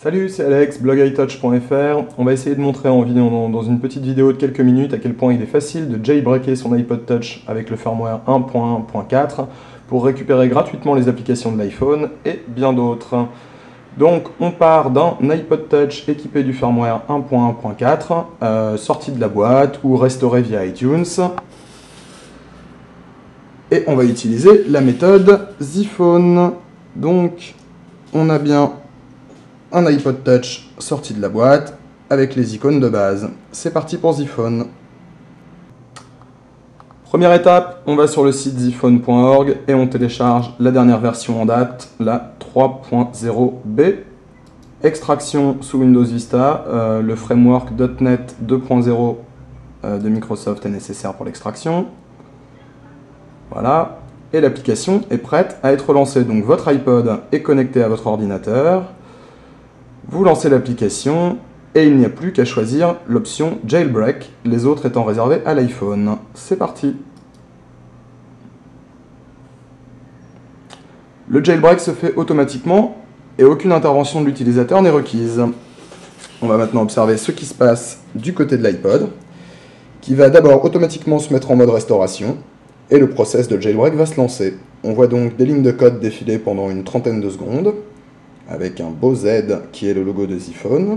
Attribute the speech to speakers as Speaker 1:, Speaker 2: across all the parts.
Speaker 1: Salut, c'est Alex, blogitouch.fr. On va essayer de montrer dans une petite vidéo de quelques minutes à quel point il est facile de jailbreaker son iPod Touch avec le firmware 1.1.4 pour récupérer gratuitement les applications de l'iPhone et bien d'autres. Donc on part d'un iPod Touch équipé du firmware 1.1.4, sorti de la boîte ou restauré via iTunes. Et on va utiliser la méthode ZPhone. Donc on a bien un iPod Touch sorti de la boîte avec les icônes de base. C'est parti pour ZPhone. Première étape, on va sur le site zphone.org et on télécharge la dernière version en date, la 3.0b. Extraction sous Windows Vista, le framework .NET 2.0 de Microsoft est nécessaire pour l'extraction. Voilà, et l'application est prête à être lancée. Donc votre iPod est connecté à votre ordinateur. Vous lancez l'application et il n'y a plus qu'à choisir l'option Jailbreak, les autres étant réservés à l'iPhone. C'est parti. Le jailbreak se fait automatiquement et aucune intervention de l'utilisateur n'est requise. On va maintenant observer ce qui se passe du côté de l'iPod, qui va d'abord automatiquement se mettre en mode restauration et le process de jailbreak va se lancer. On voit donc des lignes de code défiler pendant une trentaine de secondes, avec un beau Z qui est le logo de ZPhone.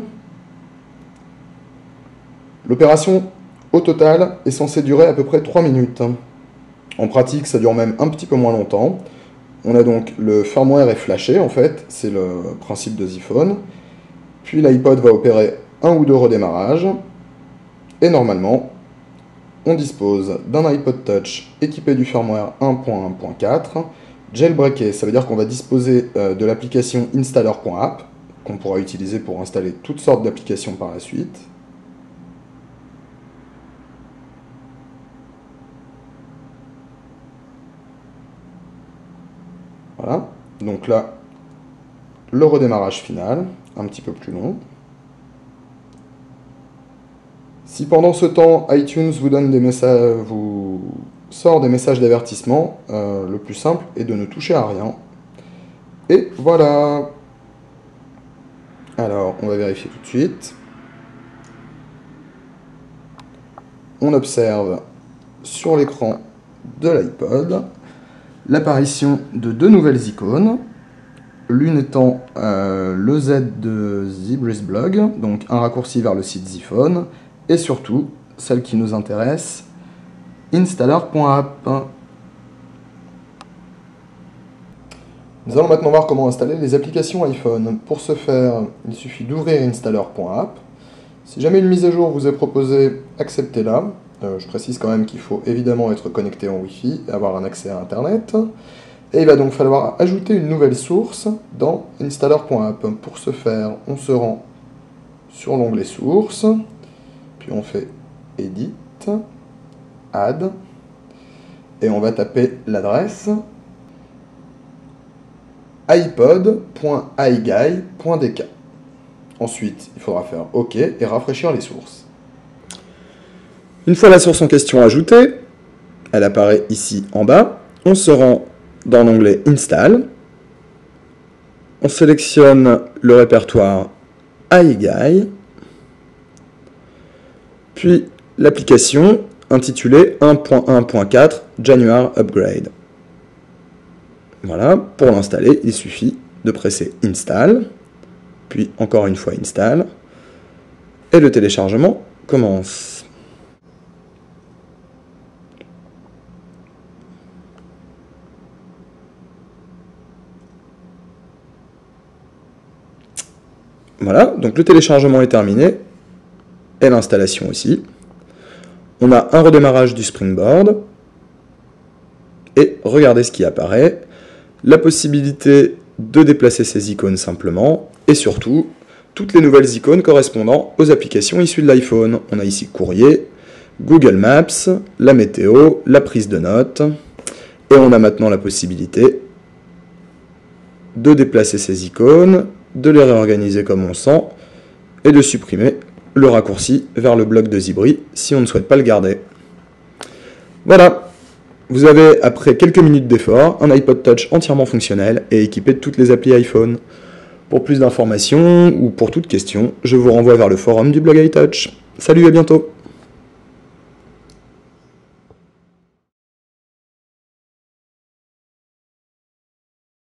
Speaker 1: L'opération, au total, est censée durer à peu près 3 minutes. En pratique, ça dure même un petit peu moins longtemps. On a donc le firmware est flashé, en fait, c'est le principe de ZPhone. Puis l'iPod va opérer un ou deux redémarrages. Et normalement, on dispose d'un iPod Touch équipé du firmware 1.1.4. Jailbreaker, ça veut dire qu'on va disposer de l'application installer.app qu'on pourra utiliser pour installer toutes sortes d'applications par la suite. Voilà, donc là, le redémarrage final, un petit peu plus long. Si pendant ce temps, iTunes vous donne des messages, vous sort des messages d'avertissement, le plus simple est de ne toucher à rien. Et voilà. Alors, on va vérifier tout de suite. On observe sur l'écran de l'iPod l'apparition de deux nouvelles icônes. L'une étant le Z de ZBreezeBlog, donc un raccourci vers le site ZPhone, et surtout, celle qui nous intéresse, installer.app. Nous allons maintenant voir comment installer les applications iPhone. Pour ce faire, il suffit d'ouvrir installer.app. Si jamais une mise à jour vous est proposée, acceptez-la. Je précise quand même qu'il faut évidemment être connecté en Wi-Fi et avoir un accès à Internet. Et il va donc falloir ajouter une nouvelle source dans installer.app. Pour ce faire, on se rend sur l'onglet source, puis on fait Edit, Add, et on va taper l'adresse ipod.iguy.dk. Ensuite, il faudra faire OK et rafraîchir les sources. Une fois la source en question ajoutée, elle apparaît ici en bas, on se rend dans l'onglet Install, on sélectionne le répertoire iGuy, puis l'application intitulée 1.1.4 January Upgrade. Voilà, pour l'installer, il suffit de presser Install, puis encore une fois Install, et le téléchargement commence. Voilà, donc le téléchargement est terminé, et l'installation aussi. On a un redémarrage du Springboard, et regardez ce qui apparaît, la possibilité de déplacer ces icônes simplement, et surtout, toutes les nouvelles icônes correspondant aux applications issues de l'iPhone. On a ici Courrier, Google Maps, la météo, la prise de notes, et on a maintenant la possibilité de déplacer ces icônes, de les réorganiser comme on sent, et de supprimer le raccourci vers le bloc de ZBree si on ne souhaite pas le garder. Voilà, vous avez, après quelques minutes d'effort, un iPod Touch entièrement fonctionnel et équipé de toutes les applis iPhone. Pour plus d'informations ou pour toute question, je vous renvoie vers le forum du blog iTouch. Salut, à bientôt!